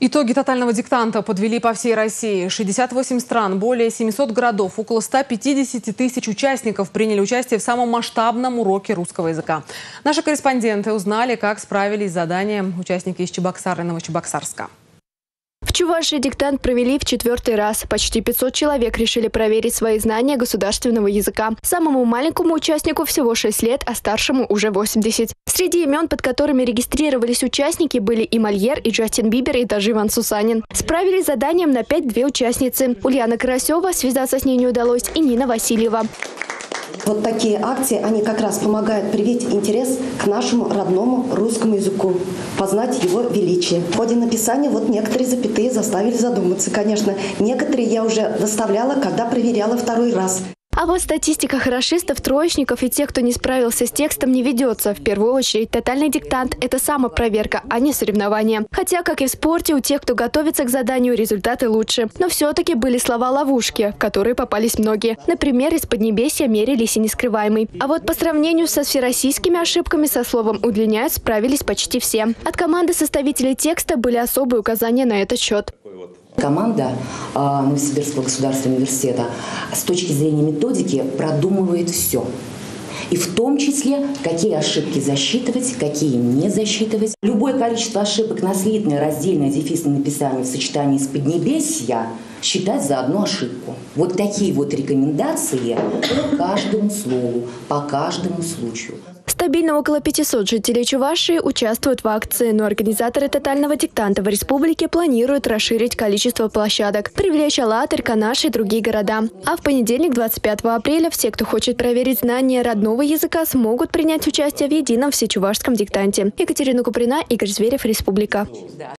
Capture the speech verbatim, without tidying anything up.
Итоги тотального диктанта подвели по всей России. шестьдесят восемь стран, более семисот городов, около ста пятидесяти тысяч участников приняли участие в самом масштабном уроке русского языка. Наши корреспонденты узнали, как справились с заданием участники из Чебоксар и Новочебоксарска. В Чувашии диктант провели в четвертый раз. Почти пятьсот человек решили проверить свои знания государственного языка. Самому маленькому участнику всего шесть лет, а старшему уже восемьдесят. Среди имен, под которыми регистрировались участники, были и Мольер, и Джастин Бибер, и даже Иван Сусанин. Справились с заданием на пять две участницы. Ульяна Карасева, связаться с ней не удалось, и Нина Васильева. Вот такие акции, они как раз помогают привить интерес к нашему родному русскому языку, познать его величие. В ходе написания вот некоторые запятые заставили задуматься. Конечно, некоторые я уже выставляла, когда проверяла второй раз. А вот статистика хорошистов, троечников и тех, кто не справился с текстом, не ведется. В первую очередь, тотальный диктант – это самопроверка, а не соревнование. Хотя, как и в спорте, у тех, кто готовится к заданию, результаты лучше. Но все-таки были слова-ловушки, в которые попались многие. Например, из Поднебесья мерились и нескрываемый. А вот по сравнению со всероссийскими ошибками со словом «удлиняют» справились почти все. От команды составителей текста были особые указания на этот счет. Команда э, Новосибирского государственного университета с точки зрения методики продумывает все. И в том числе, какие ошибки засчитывать, какие не засчитывать. Любое количество ошибок на слитное, раздельное, дефисное написание в сочетании с Поднебесья считать за одну ошибку. Вот такие вот рекомендации по каждому слову, по каждому случаю. Стабильно около пятисот жителей Чувашии участвуют в акции, но организаторы тотального диктанта в республике планируют расширить количество площадок, привлечь Алатырь, Канаш и другие города. А в понедельник, двадцать пятого апреля, все, кто хочет проверить знания родного языка, смогут принять участие в едином всечувашском диктанте. Екатерина Куприна, Игорь Зверев, Республика.